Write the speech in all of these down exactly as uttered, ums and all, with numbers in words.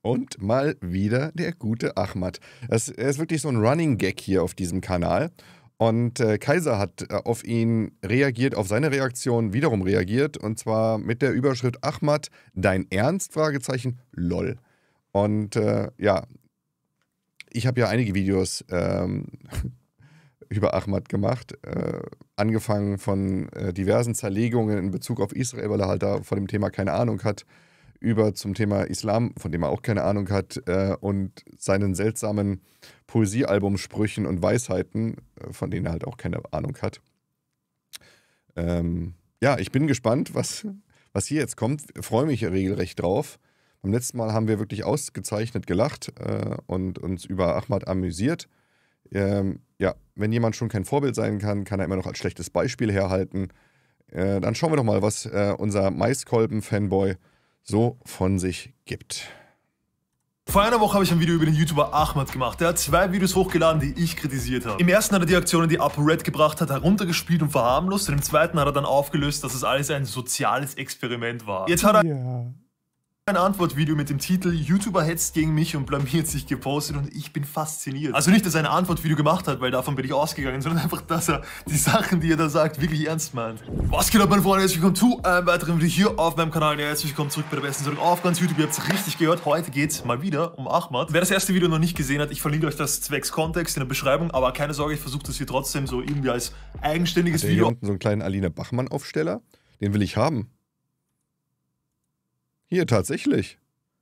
Und mal wieder der gute Ahmad. Das, er ist wirklich so ein Running Gag hier auf diesem Kanal. Und äh, Kaiser hat äh, auf ihn reagiert, auf seine Reaktion wiederum reagiert. Und zwar mit der Überschrift Ahmad, dein Ernst? Fragezeichen, lol. Und äh, ja, ich habe ja einige Videos ähm, über Ahmad gemacht. Äh, angefangen von äh, diversen Zerlegungen in Bezug auf Israel, weil er halt da von dem Thema keine Ahnung hat, über zum Thema Islam, von dem er auch keine Ahnung hat, äh, und seinen seltsamen Poesiealbumsprüchen und Weisheiten, äh, von denen er halt auch keine Ahnung hat. Ähm, ja, ich bin gespannt, was, was hier jetzt kommt. Freue mich regelrecht drauf. Beim letzten Mal haben wir wirklich ausgezeichnet gelacht äh, und uns über Ahmad amüsiert. Ähm, ja, wenn jemand schon kein Vorbild sein kann, kann er immer noch als schlechtes Beispiel herhalten. Äh, dann schauen wir doch mal, was äh, unser Maiskolben-Fanboy so von sich gibt. Vor einer Woche habe ich ein Video über den YouTuber Ahmad gemacht. Der hat zwei Videos hochgeladen, die ich kritisiert habe. Im ersten hat er die Aktionen, die ApoRed gebracht hat, heruntergespielt und verharmlost. Und im zweiten hat er dann aufgelöst, dass es alles ein soziales Experiment war. Jetzt hat er Ja. ein Antwortvideo mit dem Titel YouTuber hetzt gegen mich und blamiert sich gepostet und ich bin fasziniert. Also nicht, dass er ein Antwortvideo gemacht hat, weil davon bin ich ausgegangen, sondern einfach, dass er die Sachen, die er da sagt, wirklich ernst meint. Was geht ab, meine Freunde? Herzlich willkommen zu einem weiteren Video hier auf meinem Kanal. Ja, herzlich willkommen zurück bei der besten Sendung auf ganz YouTube. Ihr habt es richtig gehört, heute geht es mal wieder um Ahmad. Wer das erste Video noch nicht gesehen hat, ich verlinke euch das zwecks Kontext in der Beschreibung, aber keine Sorge, ich versuche das hier trotzdem so irgendwie als eigenständiges Hat der Video. hier unten so einen kleinen Aline Bachmann-Aufsteller? Den will ich haben. Hier, tatsächlich.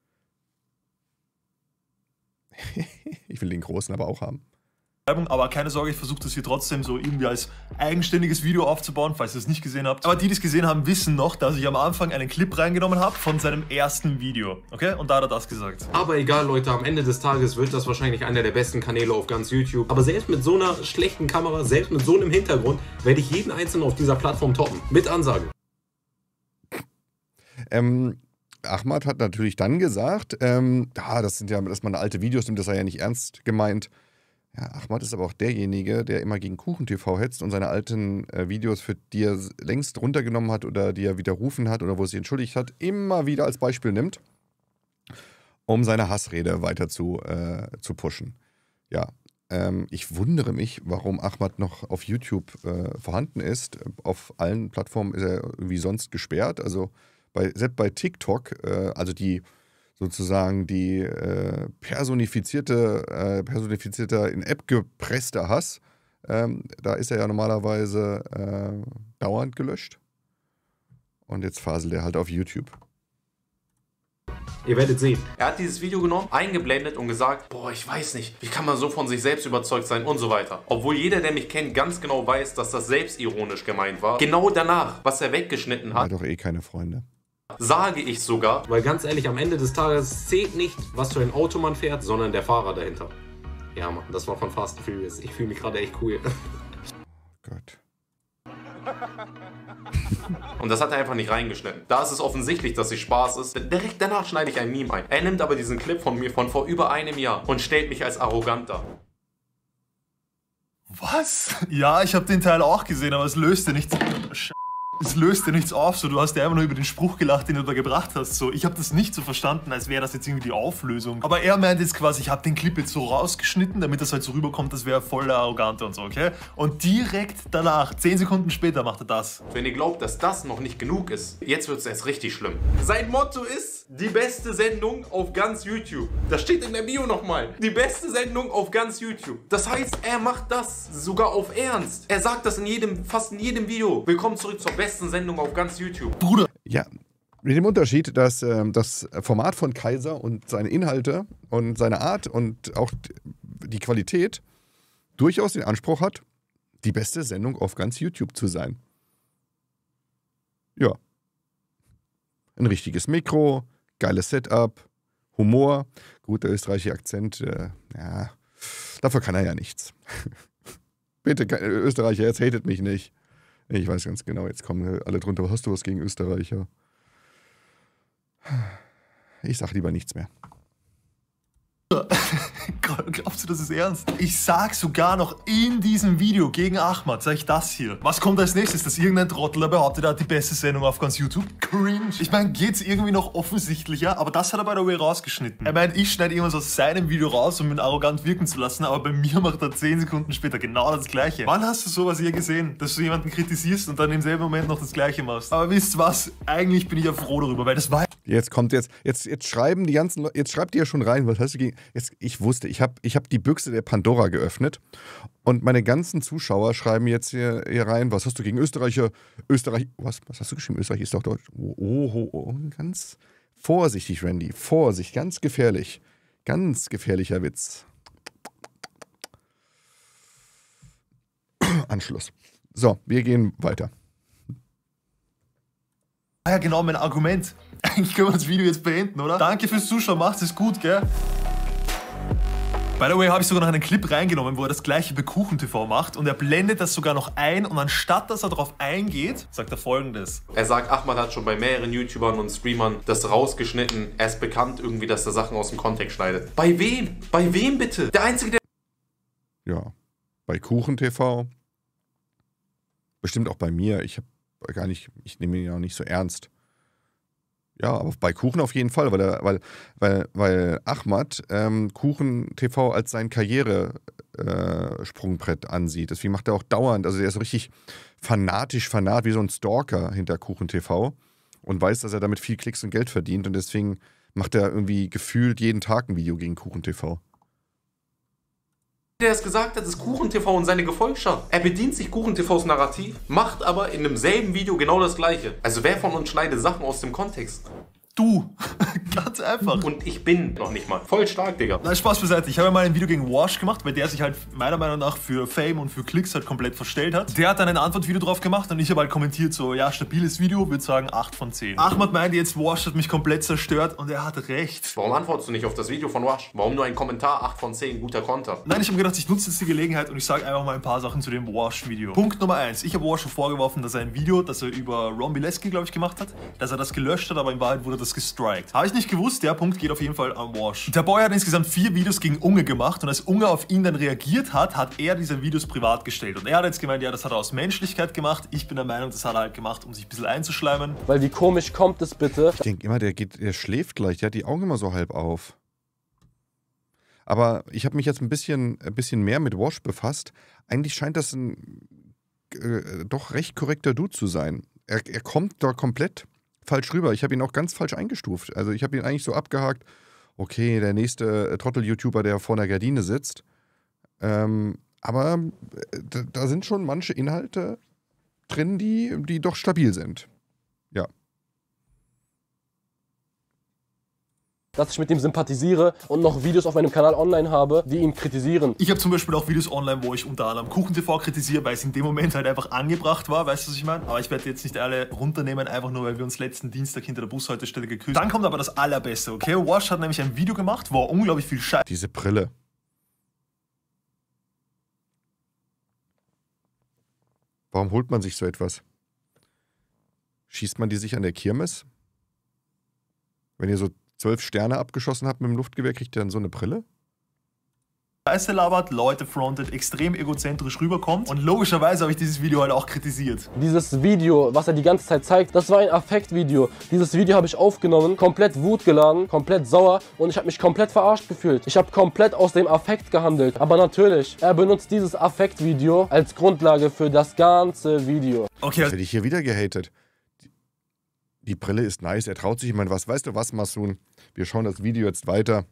Ich will den großen aber auch haben. Aber keine Sorge, ich versuche das hier trotzdem so irgendwie als eigenständiges Video aufzubauen, falls ihr es nicht gesehen habt. Aber die, die es gesehen haben, wissen noch, dass ich am Anfang einen Clip reingenommen habe von seinem ersten Video. Okay? Und da hat er das gesagt. Aber egal, Leute, am Ende des Tages wird das wahrscheinlich einer der besten Kanäle auf ganz YouTube. Aber selbst mit so einer schlechten Kamera, selbst mit so einem Hintergrund, werde ich jeden einzelnen auf dieser Plattform toppen. Mit Ansage. Ähm... Ahmad hat natürlich dann gesagt, ähm, ja, das sind ja, dass man alte Videos nimmt, das sei ja nicht ernst gemeint. Ja, Ahmad ist aber auch derjenige, der immer gegen KuchenTV hetzt und seine alten äh, Videos, für die er längst runtergenommen hat oder die er widerrufen hat oder wo er sich entschuldigt hat, immer wieder als Beispiel nimmt, um seine Hassrede weiter zu, äh, zu pushen. Ja, ähm, ich wundere mich, warum Ahmad noch auf YouTube äh, vorhanden ist. Auf allen Plattformen ist er irgendwie sonst gesperrt, also Bei, selbst bei TikTok, äh, also die sozusagen die äh, personifizierte, äh, personifizierter in App gepresster Hass, ähm, da ist er ja normalerweise äh, dauernd gelöscht. Und jetzt faselt er halt auf YouTube. Ihr werdet sehen. Er hat dieses Video genommen, eingeblendet und gesagt, boah, ich weiß nicht, wie kann man so von sich selbst überzeugt sein und so weiter. Obwohl jeder, der mich kennt, ganz genau weiß, dass das selbstironisch gemeint war. Genau danach, was er weggeschnitten Er hat, hat doch eh keine Freunde. sage ich sogar, weil ganz ehrlich, am Ende des Tages zählt nicht, was für ein Auto man fährt, sondern der Fahrer dahinter. Ja, Mann, das war von Fast and Furious. Ich fühle mich gerade echt cool. Gott. Und das hat er einfach nicht reingeschnitten. Da ist es offensichtlich, dass es Spaß ist. Direkt danach schneide ich ein Meme ein. Er nimmt aber diesen Clip von mir von vor über einem Jahr und stellt mich als arrogant dar. Was? Ja, ich habe den Teil auch gesehen, aber es löste nichts. Es löste nichts auf, so du hast ja einfach nur über den Spruch gelacht, den du da gebracht hast. So, ich habe das nicht so verstanden, als wäre das jetzt irgendwie die Auflösung. Aber er meint jetzt quasi, ich habe den Clip jetzt so rausgeschnitten, damit das halt so rüberkommt, das wäre voll der Arrogante und so, okay? Und direkt danach, zehn Sekunden später, macht er das. Wenn ihr glaubt, dass das noch nicht genug ist, jetzt wird es erst richtig schlimm. Sein Motto ist, die beste Sendung auf ganz YouTube. Das steht in der Bio nochmal. Die beste Sendung auf ganz YouTube. Das heißt, er macht das sogar auf Ernst. Er sagt das in jedem, fast in jedem Video. Willkommen zurück zur besten Sendung auf ganz YouTube. Bruder. Ja, mit dem Unterschied, dass ähm, das Format von Kaiser und seine Inhalte und seine Art und auch die Qualität durchaus den Anspruch hat, die beste Sendung auf ganz YouTube zu sein. Ja. Ein richtiges Mikro, geiles Setup, Humor, gut, der österreichische Akzent, äh, ja, dafür kann er ja nichts. Bitte, Österreicher, jetzt hatet mich nicht. Ich weiß ganz genau, jetzt kommen alle drunter, hast du was gegen Österreicher? Ich sag lieber nichts mehr. Glaubst du, das ist ernst? Ich sag sogar noch in diesem Video gegen Ahmad, sag ich das hier. Was kommt als nächstes? Dass irgendein Trottel behauptet, er hat die beste Sendung auf ganz YouTube? Cringe. Ich meine, geht's irgendwie noch offensichtlicher, aber das hat er by the way rausgeschnitten. Er meint, ich schneide irgendwas aus seinem Video raus, um ihn arrogant wirken zu lassen, aber bei mir macht er zehn Sekunden später genau das Gleiche. Wann hast du sowas hier gesehen, dass du jemanden kritisierst und dann im selben Moment noch das Gleiche machst? Aber wisst was? Eigentlich bin ich ja froh darüber, weil das war... Jetzt kommt jetzt, jetzt, jetzt schreiben die ganzen Leute, jetzt schreibt ihr ja schon rein, was hast du gegen, jetzt, ich wusste, ich habe ich hab die Büchse der Pandora geöffnet und meine ganzen Zuschauer schreiben jetzt hier, hier rein, was hast du gegen Österreicher, Österreich, was, was hast du geschrieben, Österreich ist doch Deutsch, oh, oh, oh, ganz vorsichtig, Randy, Vorsicht, ganz gefährlich, ganz gefährlicher Witz. Anschluss. So, wir gehen weiter. Ah ja, genau, mein Argument. Eigentlich können wir das Video jetzt beenden, oder? Danke fürs Zuschauen, macht es gut, gell? By the way, habe ich sogar noch einen Clip reingenommen, wo er das gleiche bei KuchenTV macht und er blendet das sogar noch ein und anstatt, dass er darauf eingeht, sagt er Folgendes. Er sagt, Ahmad hat schon bei mehreren YouTubern und Streamern das rausgeschnitten. Er ist bekannt irgendwie, dass er Sachen aus dem Kontext schneidet. Bei wem? Bei wem bitte? Der Einzige, der... Ja, bei KuchenTV. Bestimmt auch bei mir. Ich habe gar nicht, ich nehme ihn ja auch nicht so ernst. Ja, aber bei Kuchen auf jeden Fall, weil, er, weil, weil, weil Ahmad ähm, KuchenTV als sein Karrieresprungbrett äh, ansieht. Deswegen macht er auch dauernd, also er ist so richtig fanatisch, fanat, wie so ein Stalker hinter KuchenTV und weiß, dass er damit viel Klicks und Geld verdient und deswegen macht er irgendwie gefühlt jeden Tag ein Video gegen KuchenTV. der es gesagt hat, ist KuchenTV und seine Gefolgschaft. Er bedient sich KuchenTVs Narrativ, macht aber in demselben Video genau das Gleiche. Also wer von uns schneidet Sachen aus dem Kontext? Du. Ganz einfach. Und ich bin noch nicht mal voll stark, Digga. Nein, Spaß beiseite. Ich habe ja mal ein Video gegen Wash gemacht, weil der sich halt meiner Meinung nach für Fame und für Klicks halt komplett verstellt hat. Der hat dann ein Antwortvideo drauf gemacht und ich habe halt kommentiert so, ja, stabiles Video, würde sagen acht von zehn. Ahmad meinte jetzt, Wash hat mich komplett zerstört und er hat recht. Warum antwortest du nicht auf das Video von Wash? Warum nur ein Kommentar, acht von zehn, guter Konter? Nein, ich habe gedacht, ich nutze jetzt die Gelegenheit und ich sage einfach mal ein paar Sachen zu dem Wash-Video. Punkt Nummer eins. Ich habe Wash schon vorgeworfen, dass er ein Video, das er über Ron Bileski, glaube ich, gemacht hat, dass er das gelöscht hat, aber in Wahrheit wurde das gestrikt. Habe ich nicht gewusst, der Punkt geht auf jeden Fall an Wash. Der Boy hat insgesamt vier Videos gegen Unge gemacht und als Unge auf ihn dann reagiert hat, hat er diese Videos privat gestellt. Und er hat jetzt gemeint, ja, das hat er aus Menschlichkeit gemacht. Ich bin der Meinung, das hat er halt gemacht, um sich ein bisschen einzuschleimen. Weil wie komisch kommt es bitte? Ich denke immer, der, geht, der schläft gleich, der hat die Augen immer so halb auf. Aber ich habe mich jetzt ein bisschen, ein bisschen mehr mit Wash befasst. Eigentlich scheint das ein äh, doch recht korrekter Dude zu sein. Er, er kommt da komplett falsch rüber. Ich habe ihn auch ganz falsch eingestuft. Also ich habe ihn eigentlich so abgehakt, okay, der nächste äh, Trottel-YouTuber, der vor einer Gardine sitzt. Ähm, aber äh, da, da sind schon manche Inhalte drin, die, die doch stabil sind. Ja. Dass ich mit ihm sympathisiere und noch Videos auf meinem Kanal online habe, die ihn kritisieren. Ich habe zum Beispiel auch Videos online, wo ich unter anderem KuchenTV kritisiere, weil es in dem Moment halt einfach angebracht war, weißt du, was ich meine? Aber ich werde jetzt nicht alle runternehmen, einfach nur, weil wir uns letzten Dienstag hinter der Bushaltestelle geküsst haben. Dann kommt aber das Allerbeste, okay? Wash hat nämlich ein Video gemacht, wo er unglaublich viel Scheiße... Diese Brille. Warum holt man sich so etwas? Schießt man die sich an der Kirmes? Wenn ihr so zwölf Sterne abgeschossen habt mit dem Luftgewehr, kriegt ihr dann so eine Brille? Scheiße labert, Leute frontet, extrem egozentrisch rüberkommt und logischerweise habe ich dieses Video halt auch kritisiert. Dieses Video, was er die ganze Zeit zeigt, das war ein Affektvideo. Dieses Video habe ich aufgenommen, komplett wutgeladen, komplett sauer und ich habe mich komplett verarscht gefühlt. Ich habe komplett aus dem Affekt gehandelt. Aber natürlich, er benutzt dieses Affektvideo als Grundlage für das ganze Video. Okay, Jetzt hätte ich hier wieder gehatet. Die Brille ist nice, er traut sich immer was. Weißt du was, Masun? Wir schauen das Video jetzt weiter.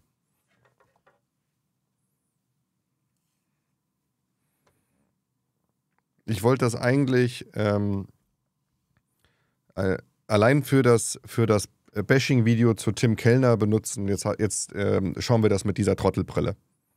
Ich wollte das eigentlich ähm, äh, allein für das, für das Bashing-Video zu Tim Kellner benutzen. Jetzt, jetzt ähm, schauen wir das mit dieser Trottelbrille.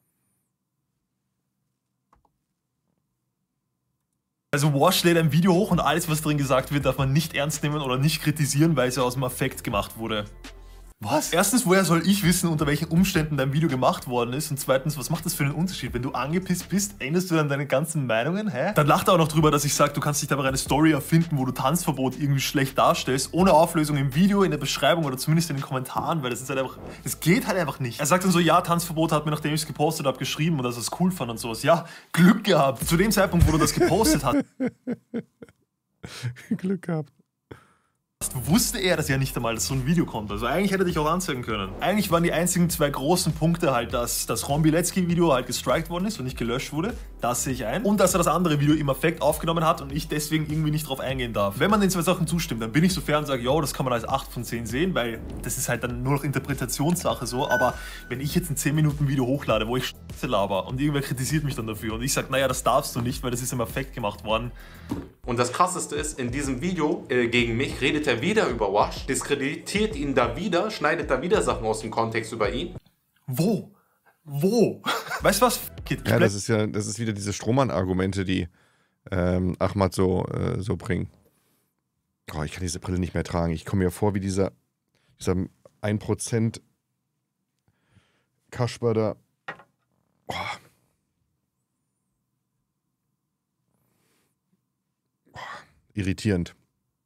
Also Wash lädt ein Video hoch und alles, was drin gesagt wird, darf man nicht ernst nehmen oder nicht kritisieren, weil es ja aus dem Affekt gemacht wurde. Was? Erstens, woher soll ich wissen, unter welchen Umständen dein Video gemacht worden ist? Und zweitens, was macht das für einen Unterschied? Wenn du angepisst bist, änderst du dann deine ganzen Meinungen? Hä? Dann lacht er auch noch drüber, dass ich sage, du kannst nicht einfach eine Story erfinden, wo du Tanzverbot irgendwie schlecht darstellst, ohne Auflösung im Video, in der Beschreibung oder zumindest in den Kommentaren, weil das ist halt einfach, das geht halt einfach nicht. Er sagt dann so, ja, Tanzverbot hat mir, nachdem ich es gepostet habe, geschrieben und dass er es cool fand und sowas. Ja, Glück gehabt. Zu dem Zeitpunkt, wo du das gepostet hast, Glück gehabt. wusste er das ja nicht einmal, dass so ein Video kommt. Also eigentlich hätte er dich auch anzeigen können. Eigentlich waren die einzigen zwei großen Punkte halt, dass das Ron Bilecki-Video halt gestrikt worden ist und nicht gelöscht wurde. Das sehe ich ein. Und dass er das andere Video im Affekt aufgenommen hat und ich deswegen irgendwie nicht drauf eingehen darf. Wenn man den zwei Sachen zustimmt, dann bin ich so fair und sage, ja, das kann man als acht von zehn sehen, weil das ist halt dann nur noch Interpretationssache so. Aber wenn ich jetzt ein zehn Minuten Video hochlade, wo ich Scheiße laber und irgendwer kritisiert mich dann dafür und ich sage, naja, das darfst du nicht, weil das ist im Affekt gemacht worden. Und das Krasseste ist, in diesem Video äh, gegen mich redet er wieder über Wash, diskreditiert ihn da wieder, schneidet da wieder Sachen aus dem Kontext über ihn. Wo? Wo? Weißt du was? Geht, Ja, das ist ja, das ist wieder diese Strohmann-Argumente, die ähm, Ahmad so, äh, so bringen. Oh, ich kann diese Brille nicht mehr tragen. Ich komme mir vor wie dieser, dieser ein Prozent Kasper da. Oh. Oh, irritierend.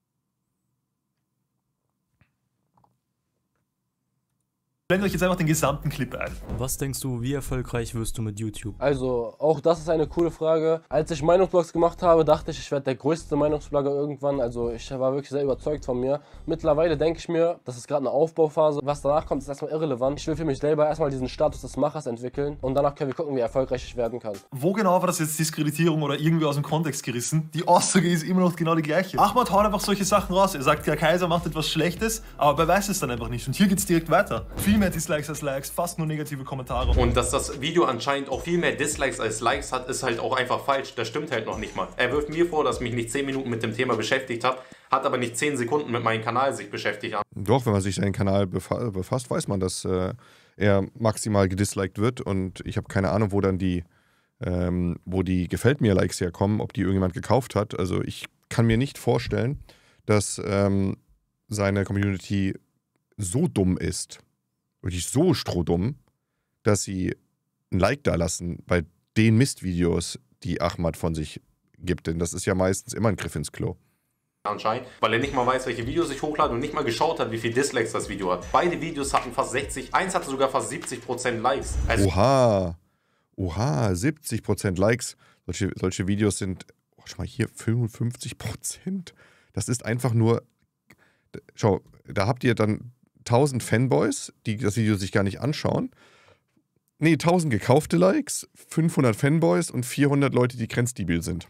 Blende euch jetzt einfach den gesamten Clip ein. Was denkst du, wie erfolgreich wirst du mit YouTube? Also, auch das ist eine coole Frage. Als ich Meinungsblogs gemacht habe, dachte ich, ich werde der größte Meinungsblogger irgendwann. Also, ich war wirklich sehr überzeugt von mir. Mittlerweile denke ich mir, das ist gerade eine Aufbauphase. Was danach kommt, ist erstmal irrelevant. Ich will für mich selber erstmal diesen Status des Machers entwickeln und danach können wir gucken, wie erfolgreich ich werden kann. Wo genau war das jetzt Diskreditierung oder irgendwie aus dem Kontext gerissen? Die Aussage ist immer noch genau die gleiche. Ahmad haut einfach solche Sachen raus. Er sagt, der Kaiser macht etwas Schlechtes, aber beweist es dann einfach nicht. Und hier geht's direkt weiter. Viel mehr Dislikes als Likes, fast nur negative Kommentare. Und dass das Video anscheinend auch viel mehr Dislikes als Likes hat, ist halt auch einfach falsch. Das stimmt halt noch nicht mal. Er wirft mir vor, dass ich mich nicht zehn Minuten mit dem Thema beschäftigt habe, hat aber nicht zehn Sekunden mit meinem Kanal sich beschäftigt. Doch, wenn man sich seinen Kanal befa befasst, weiß man, dass äh, er maximal gedisliked wird und ich habe keine Ahnung, wo dann die, ähm, wo die Gefällt mir Likes herkommen, ob die irgendjemand gekauft hat. Also ich kann mir nicht vorstellen, dass ähm, seine Community so dumm ist, wirklich so strohdumm, dass sie ein Like da lassen bei den Mistvideos, die Ahmad von sich gibt. Denn das ist ja meistens immer ein Griff ins Klo. Anscheinend, weil er nicht mal weiß, welche Videos ich hochlade und nicht mal geschaut hat, wie viel Dislikes das Video hat. Beide Videos hatten fast sechzig, eins hatte sogar fast siebzig Prozent Likes. Also Oha, oha, siebzig Prozent Likes. Solche, solche Videos sind, oh, schau mal hier, fünfundfünfzig Prozent. Das ist einfach nur, schau, da habt ihr dann tausend Fanboys, die das Video sich gar nicht anschauen. Nee, tausend gekaufte Likes, fünfhundert Fanboys und vierhundert Leute, die grenzdebil sind.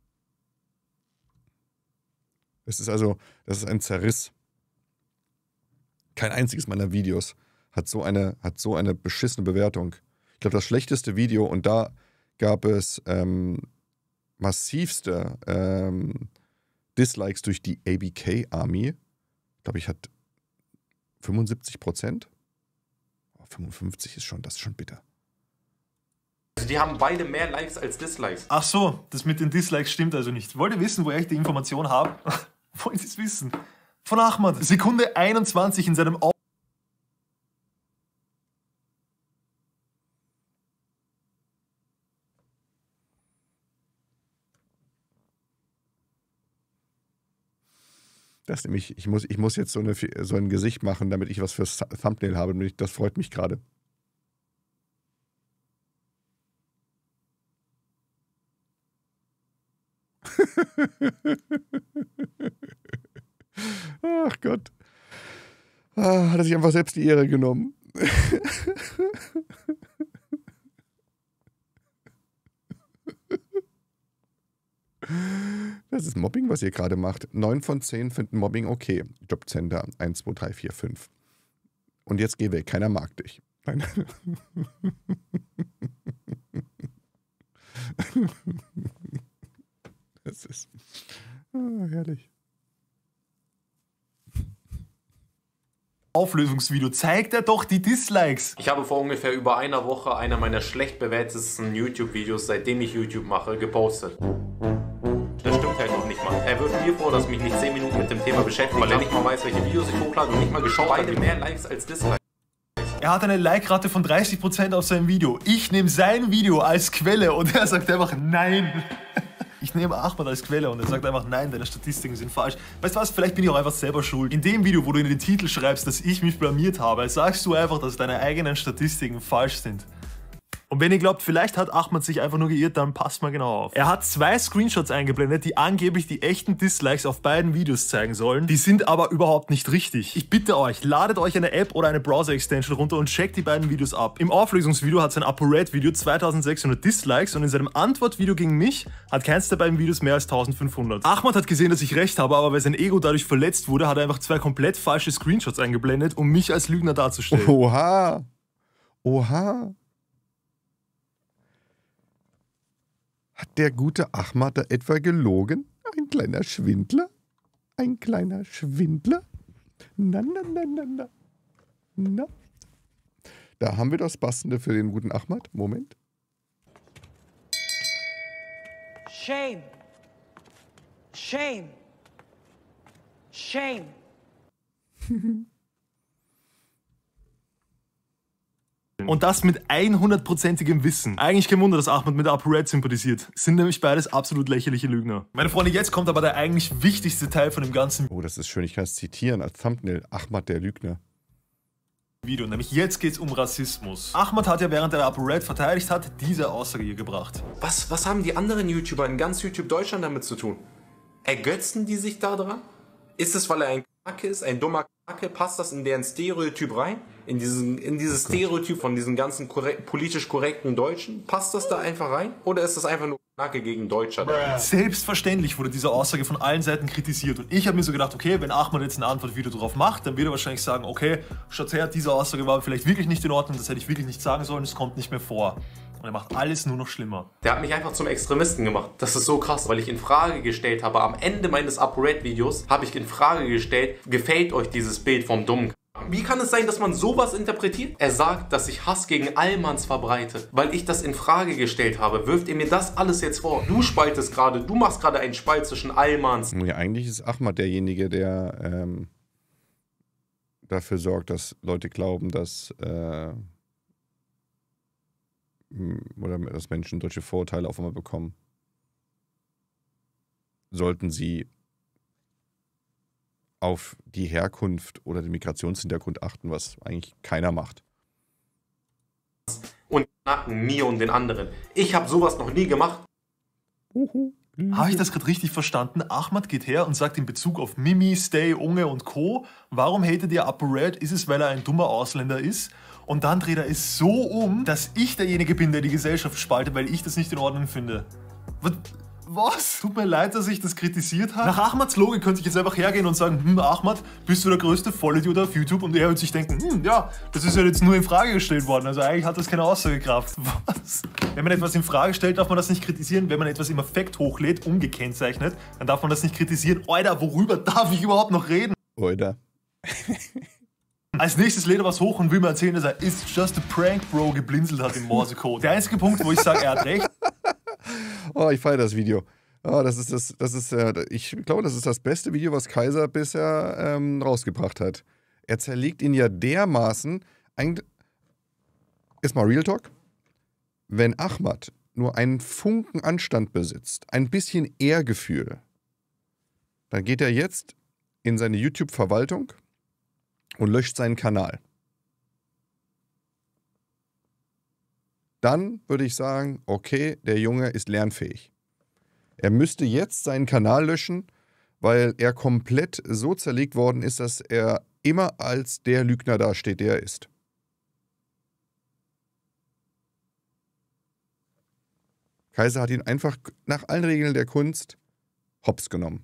Es ist also, das ist ein Zerriss. Kein einziges meiner Videos hat so eine, hat so eine beschissene Bewertung. Ich glaube, das schlechteste Video, und da gab es ähm, massivste ähm, Dislikes durch die A B K Army. Ich glaube, ich hatte fünfundsiebzig Prozent? Oh, fünfundfünfzig ist schon, das ist schon bitter. die haben beide mehr Likes als Dislikes. Ach so, das mit den Dislikes stimmt also nicht. Wollt ihr wissen, woher ich die Information habe? Wollt ihr es wissen? Von Ahmad. Sekunde einundzwanzig in seinem Au Das nämlich, ich muss, ich muss jetzt so, eine, so ein Gesicht machen, damit ich was fürs Thumbnail habe. Das freut mich gerade. Ach Gott. Ah, hat er sich einfach selbst die Ehre genommen. Das ist Mobbing, was ihr gerade macht. neun von zehn finden Mobbing okay. Jobcenter eins, zwei, drei, vier, fünf. Und jetzt geh weg, keiner mag dich. Nein. Das ist ah, herrlich. Auflösungsvideo zeigt er doch die Dislikes. Ich habe vor ungefähr über einer Woche einer meiner schlecht bewertetsten YouTube-Videos, seitdem ich YouTube mache, gepostet. Das stimmt halt noch nicht mal. Er wirft mir mir vor, dass ich mich nicht zehn Minuten mit dem Thema beschäftige, weil er nicht mal weiß, welche Videos ich hochlade und nicht mal geschaut habe, mehr Likes als Dislikes. Er hat eine Like-Rate von dreißig Prozent auf seinem Video. Ich nehme sein Video als Quelle und er sagt einfach nein. Ich nehme Ahmad als Quelle und er sagt einfach nein, deine Statistiken sind falsch. Weißt du was, vielleicht bin ich auch einfach selber schuld. In dem Video, wo du in den Titel schreibst, dass ich mich blamiert habe, sagst du einfach, dass deine eigenen Statistiken falsch sind. Und wenn ihr glaubt, vielleicht hat Ahmad sich einfach nur geirrt, dann passt mal genau auf. Er hat zwei Screenshots eingeblendet, die angeblich die echten Dislikes auf beiden Videos zeigen sollen. Die sind aber überhaupt nicht richtig. Ich bitte euch, ladet euch eine App oder eine Browser-Extension runter und checkt die beiden Videos ab. Im Auflösungsvideo hat sein ApoRed-Video zweitausendsechshundert Dislikes und in seinem Antwortvideo gegen mich hat keins der beiden Videos mehr als eintausendfünfhundert. Ahmad hat gesehen, dass ich recht habe, aber weil sein Ego dadurch verletzt wurde, hat er einfach zwei komplett falsche Screenshots eingeblendet, um mich als Lügner darzustellen. Oha. Oha. Hat der gute Ahmad da etwa gelogen? Ein kleiner Schwindler? Ein kleiner Schwindler? Na, na, na, na, na. Na. Da haben wir das Passende für den guten Ahmad. Moment. Shame. Shame. Shame. Und das mit hundertprozentigem Wissen. Eigentlich kein Wunder, dass Ahmad mit ApoRed sympathisiert. Sind nämlich beides absolut lächerliche Lügner. Meine Freunde, jetzt kommt aber der eigentlich wichtigste Teil von dem ganzen Oh, das ist schön. Ich kann es zitieren als Thumbnail. Ahmad, der Lügner. Video. Nämlich jetzt geht's um Rassismus. Ahmad hat ja, während er ApoRed verteidigt hat, diese Aussage hier gebracht. Was, was haben die anderen YouTuber in ganz YouTube Deutschland damit zu tun? Ergötzen die sich da dran? Ist es, weil er ein Kacke ist, ein dummer Kacke? Passt das in deren Stereotyp rein? In, diesen, in dieses Stereotyp von diesen ganzen korrekt, politisch korrekten Deutschen? Passt das da einfach rein? Oder ist das einfach nur Kacke gegen Deutscher? Selbstverständlich wurde diese Aussage von allen Seiten kritisiert. Und ich habe mir so gedacht, okay, wenn Ahmad jetzt ein Antwortvideo drauf macht, dann wird er wahrscheinlich sagen, okay, schaut her, diese Aussage war vielleicht wirklich nicht in Ordnung, das hätte ich wirklich nicht sagen sollen, es kommt nicht mehr vor. Und er macht alles nur noch schlimmer. Der hat mich einfach zum Extremisten gemacht. Das ist so krass, weil ich in Frage gestellt habe, am Ende meines ApoRed-Videos habe ich in Frage gestellt, gefällt euch dieses Bild vom dummen K***? Wie kann es sein, dass man sowas interpretiert? Er sagt, dass ich Hass gegen Allmanns verbreite, weil ich das in Frage gestellt habe. Wirft ihr mir das alles jetzt vor? Du spaltest gerade, du machst gerade einen Spalt zwischen Allmanns. Ja, eigentlich ist Ahmad derjenige, der ähm, dafür sorgt, dass Leute glauben, dass äh, oder dass Menschen solche Vorurteile auf einmal bekommen. Sollten sie auf die Herkunft oder den Migrationshintergrund achten, was eigentlich keiner macht. Und nacken mir und den anderen. Ich habe sowas noch nie gemacht. Uhu. Habe ich das gerade richtig verstanden? Ahmad geht her und sagt in Bezug auf Mimi, Stay, Unge und Co. Warum hatet ihr ApoRed? Ist es, weil er ein dummer Ausländer ist? Und dann dreht er es so um, dass ich derjenige bin, der die Gesellschaft spaltet, weil ich das nicht in Ordnung finde. Was? Was? Tut mir leid, dass ich das kritisiert habe. Nach Ahmads Logik könnte ich jetzt einfach hergehen und sagen, hm, Ahmad, bist du der größte Vollidiot auf YouTube? Und er wird sich denken, hm, ja, das ist ja jetzt nur in Frage gestellt worden. Also eigentlich hat das keine Aussagekraft. Was? Wenn man etwas in Frage stellt, darf man das nicht kritisieren. Wenn man etwas im Affekt hochlädt, ungekennzeichnet, dann darf man das nicht kritisieren. Alter, worüber darf ich überhaupt noch reden? Oder? Als nächstes lädt er was hoch und will mir erzählen, dass er It's just a prank, Bro geblinzelt hat im Morsecode. Der einzige Punkt, wo ich sage, er hat recht. Oh, ich feiere das Video. Oh, das ist das, das ist, äh, ich glaube, das ist das beste Video, was Kaiser bisher ähm, rausgebracht hat. Er zerlegt ihn ja dermaßen. Ein, ist mal Real Talk. Wenn Ahmad nur einen Funken Anstand besitzt, ein bisschen Ehrgefühl, dann geht er jetzt in seine YouTube-Verwaltung und löscht seinen Kanal. Dann würde ich sagen, okay, der Junge ist lernfähig. Er müsste jetzt seinen Kanal löschen, weil er komplett so zerlegt worden ist, dass er immer als der Lügner dasteht, der er ist. Kaiser hat ihn einfach nach allen Regeln der Kunst hops genommen.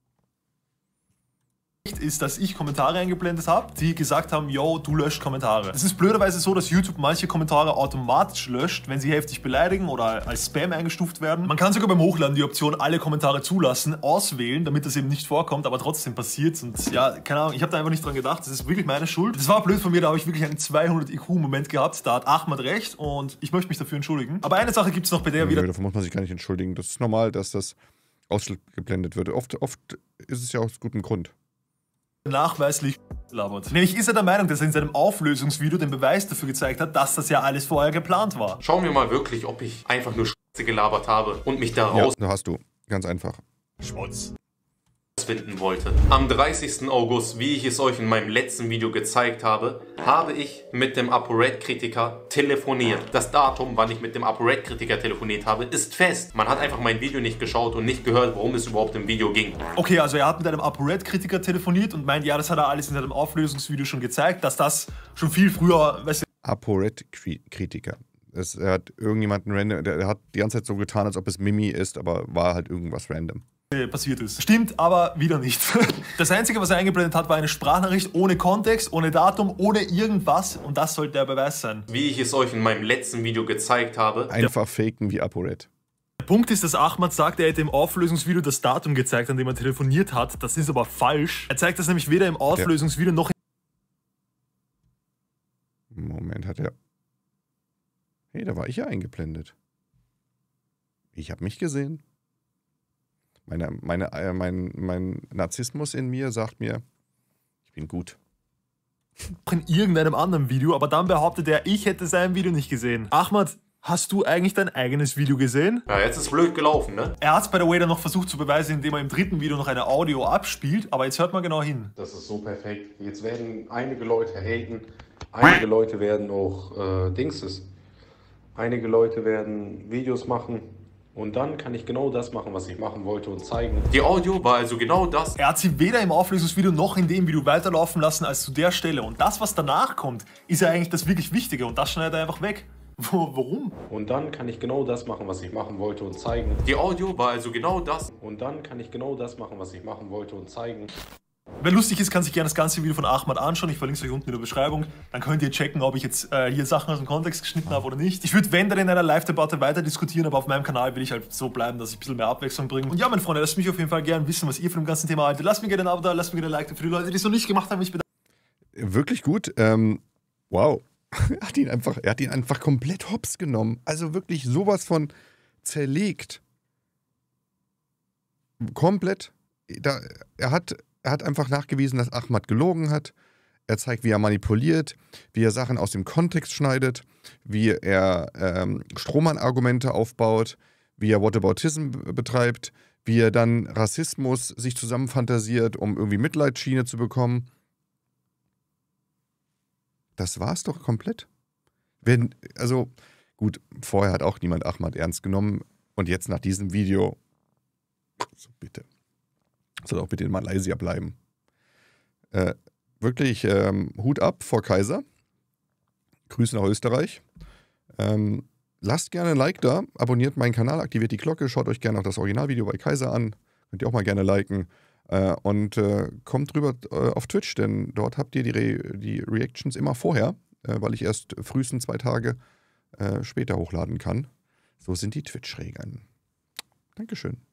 Ist, dass ich Kommentare eingeblendet habe, die gesagt haben, yo, du löscht Kommentare. Es ist blöderweise so, dass YouTube manche Kommentare automatisch löscht, wenn sie heftig beleidigen oder als Spam eingestuft werden. Man kann sogar beim Hochladen die Option alle Kommentare zulassen, auswählen, damit das eben nicht vorkommt, aber trotzdem passiert. Und ja, keine Ahnung, ich habe da einfach nicht dran gedacht, das ist wirklich meine Schuld. Das war blöd von mir, da habe ich wirklich einen zweihundert I Q-Moment gehabt, da hat Ahmad recht und ich möchte mich dafür entschuldigen. Aber eine Sache gibt es noch, bei der wieder... Nö, davon muss man sich gar nicht entschuldigen. Das ist normal, dass das ausgeblendet wird. Oft, oft ist es ja aus gutem Grund. Nachweislich labert. Nämlich ist er der Meinung, dass er in seinem Auflösungsvideo den Beweis dafür gezeigt hat, dass das ja alles vorher geplant war. Schauen wir mal wirklich, ob ich einfach nur Scheiße gelabert habe und mich da Ja, da hast du. Ganz einfach. Schmutz. rausfinden wollte. Am dreißigsten August, wie ich es euch in meinem letzten Video gezeigt habe, habe ich mit dem ApoRed-Kritiker telefoniert. Das Datum, wann ich mit dem ApoRed-Kritiker telefoniert habe, ist fest. Man hat einfach mein Video nicht geschaut und nicht gehört, worum es überhaupt im Video ging. Okay, also er hat mit einem ApoRed-Kritiker telefoniert und meint, ja, das hat er alles in seinem Auflösungsvideo schon gezeigt, dass das schon viel früher... Weißt du, ApoRed-Kritiker. Es, er hat irgendjemanden random, der, der hat die ganze Zeit so getan, als ob es Mimi ist, aber war halt irgendwas random. passiert ist. Stimmt, aber wieder nicht. Das Einzige, was er eingeblendet hat, war eine Sprachnachricht ohne Kontext, ohne Datum, ohne irgendwas und das sollte der Beweis sein. Wie ich es euch in meinem letzten Video gezeigt habe. Einfach faken wie ApoRed. Der Punkt ist, dass Ahmad sagt, er hätte im Auflösungsvideo das Datum gezeigt, an dem er telefoniert hat. Das ist aber falsch. Er zeigt das nämlich weder im Auflösungsvideo noch... Moment, hat er... Hey, da war ich ja eingeblendet. Ich habe mich gesehen. Meine, meine, äh, mein, mein Narzissmus in mir sagt mir, ich bin gut. in irgendeinem anderen Video, aber dann behauptet er, ich hätte sein Video nicht gesehen. Ahmad, hast du eigentlich dein eigenes Video gesehen? Ja, jetzt ist blöd gelaufen, ne? Er hat es by the way dann noch versucht zu beweisen, indem er im dritten Video noch eine Audio abspielt, aber jetzt hört mal genau hin. Das ist so perfekt. Jetzt werden einige Leute haten, einige Leute werden auch äh, Dingses. Einige Leute werden Videos machen. Und dann kann ich genau das machen, was ich machen wollte und zeigen. Die Audio war also genau das. Er hat sie weder im Auflösungsvideo noch in dem Video weiterlaufen lassen als zu der Stelle. Und das, was danach kommt, ist ja eigentlich das wirklich Wichtige. Und das schneidet er einfach weg. Warum? Und dann kann ich genau das machen, was ich machen wollte und zeigen. Die Audio war also genau das. Und dann kann ich genau das machen, was ich machen wollte und zeigen. Wer lustig ist, kann sich gerne das ganze Video von Ahmad anschauen. Ich verlinke es euch unten in der Beschreibung. Dann könnt ihr checken, ob ich jetzt äh, hier Sachen aus dem Kontext geschnitten habe oder nicht. Ich würde, wenn dann in einer Live-Debatte weiter diskutieren, aber auf meinem Kanal will ich halt so bleiben, dass ich ein bisschen mehr Abwechslung bringe. Und ja, meine Freunde, lasst mich auf jeden Fall gerne wissen, was ihr von dem ganzen Thema haltet. Lasst mir gerne ein Abo da, lasst mir gerne ein Like da. Für die Leute, die es noch nicht gemacht haben, ich bedanke mich. Wirklich gut. Ähm, wow. er, hat ihn einfach, er hat ihn einfach komplett hops genommen. Also wirklich sowas von zerlegt. Komplett. Da, er hat... Er hat einfach nachgewiesen, dass Ahmad gelogen hat. Er zeigt, wie er manipuliert, wie er Sachen aus dem Kontext schneidet, wie er ähm, Strohmann-Argumente aufbaut, wie er Whataboutism betreibt, wie er dann Rassismus sich zusammenfantasiert, um irgendwie Mitleidsschiene zu bekommen. Das war's doch komplett. Wenn, also, gut, vorher hat auch niemand Ahmad ernst genommen und jetzt nach diesem Video, so bitte. Soll auch bitte in Malaysia bleiben. Äh, wirklich ähm, Hut ab vor Kaiser. Grüße nach Österreich. Ähm, lasst gerne ein Like da, abonniert meinen Kanal, aktiviert die Glocke, schaut euch gerne auch das Originalvideo bei Kaiser an. Könnt ihr auch mal gerne liken. Äh, und äh, kommt rüber äh, auf Twitch, denn dort habt ihr die, Re die Reactions immer vorher, äh, weil ich erst frühestens zwei Tage äh, später hochladen kann. So sind die Twitch-Regeln. Dankeschön.